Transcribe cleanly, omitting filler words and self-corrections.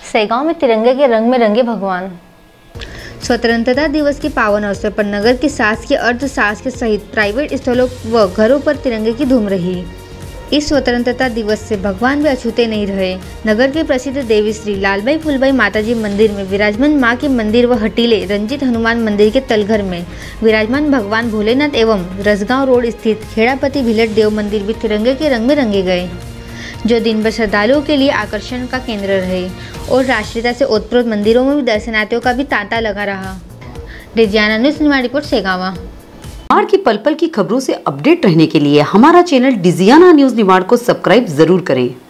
सेगांव में तिरंगे के रंग में रंगे भगवान। स्वतंत्रता दिवस के पावन अवसर पर नगर के शासकीय, अर्ध शासकीय सहित प्राइवेट स्थलों व घरों पर तिरंगे की धूम रही। इस स्वतंत्रता दिवस से भगवान भी अछूते नहीं रहे। नगर के प्रसिद्ध देवी श्री लालबाई फुलबाई माताजी मंदिर में विराजमान मां के मंदिर व हटीले रंजित हनुमान मंदिर के तलघर में विराजमान भगवान भोलेनाथ एवं रसगांव रोड स्थित खेड़ापति भिलट देव मंदिर भी तिरंगे के रंग में रंगे गए, जो दिन भर श्रद्धालुओं के लिए आकर्षण का केंद्र रहे और राष्ट्रीयता से ओतप्रोत मंदिरों में भी दर्शनार्थियों का भी तांता लगा रहा। रिजियाना न्यूज़ निमा रिपोर्ट सेगावा। निमाड़ की पल पल की खबरों से अपडेट रहने के लिए हमारा चैनल डिजियाना न्यूज़ निमाड़ को सब्सक्राइब जरूर करें।